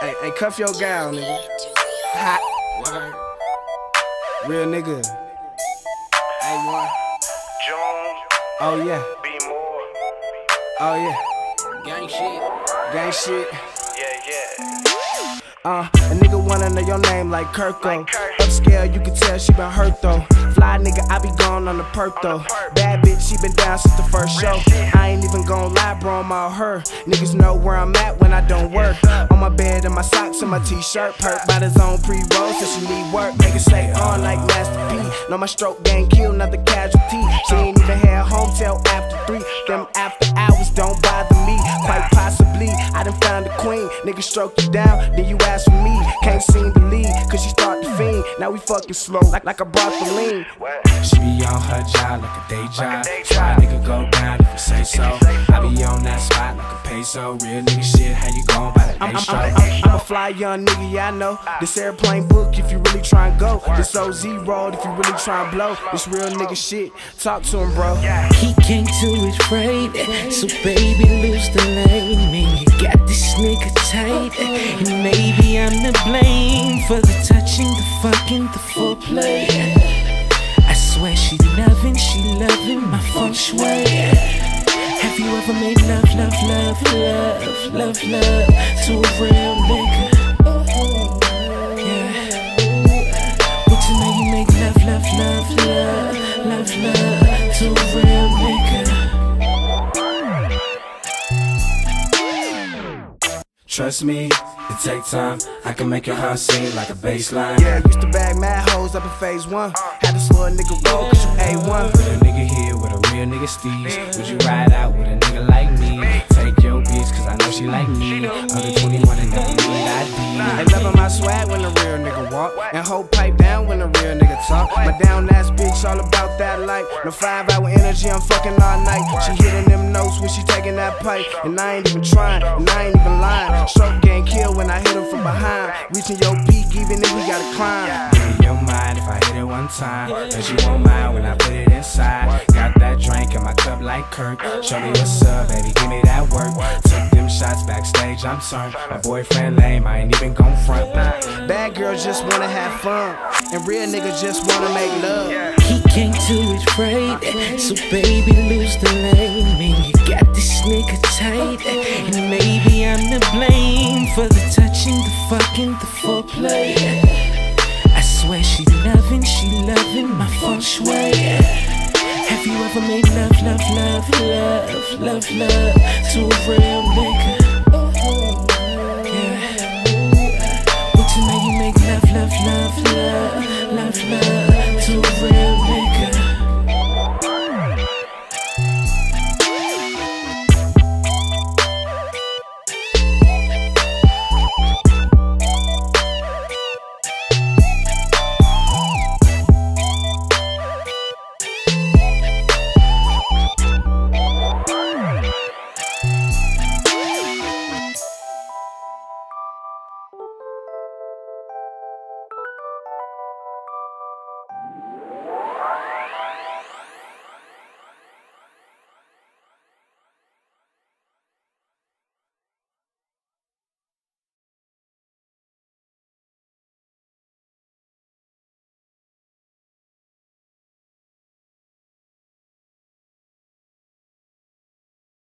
Hey, cuff your gal, nigga. Hot. Word. Real nigga. A1. Oh yeah. Oh yeah. Gang shit. Gang shit. A nigga wanna know your name like Kirko. Upscale, you can tell she been hurt though. Fly nigga, I be gone on the perk though. Bad bitch, she been down since the first show. I ain't even gon' lie, bro, I'm all her. Niggas know where I'm at when I don't work. On my bed and my socks and my t-shirt. Perk by the zone pre-roll, so she need work. Niggas say on like Master P. Know my stroke gang kill, not the casualty. She ain't even had home till after 3. Them after hours don't bother me. Quite possibly, I done found a queen. Niggas stroke you down, then you ask for me. Can't seem to leave, cause she start to fiend. Now we fucking slow, like I brought the lean. She be on her job like a day job. Fly nigga go down if you say so. I be on that spot like a peso. Real nigga shit, how you gon' by the I'm a fly young nigga, yeah I know. This airplane book if you really try and go. This OZ road if you really try and blow. This real nigga shit, talk to him bro. He came to his right, so baby lose the lane. Man, you got this nigga tight, and maybe I'm to blame for the touching, the fucking, the foreplay. I swear she loving my feng shui. Have you ever made love to a real nigga? Yeah. But tonight you make love to a real nigga. Trust me, it take time. I can make your heart sing like a bass line. Yeah, used to bag mad hoes up in phase 1. Had to slow a nigga roll cause you A1. Put a nigga here with a real nigga steez. Would you ride out with a nigga like me? Take your bitch cause I know she like me. Under 21 and never need ID. They loving my swag when the real nigga walk, and hold pipe down when the real nigga talk. My down ass bitch all about that life. No 5-hour energy, I'm fucking all night. She hitting them notes when she taking that pipe, and I ain't even trying, and I ain't even lying. Stroke getting killed when I hit her from behind. Reaching your peak even if we gotta climb. Give me your mind if I hit it one time. Cause you won't mind when I put it inside. Got that drink in my cup like Kirk. Show me what's up, baby, give me that work. Took them shots backstage, I'm turned. My boyfriend lame, I ain't even gon' front. Bad girls just wanna have fun, and real niggas just wanna make love. He came to his right, so baby lose the lane. Man, you got this nigga tight, and maybe I'm to blame for the touching, the fucking, the foreplay. I swear she loving my feng shui. Have you ever made love to a real